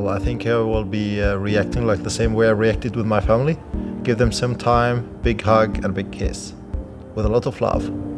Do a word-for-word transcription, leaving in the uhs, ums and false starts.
Well, I think I will be uh, reacting like the same way I reacted with my family. Give them some time, big hug and big kiss. With a lot of love.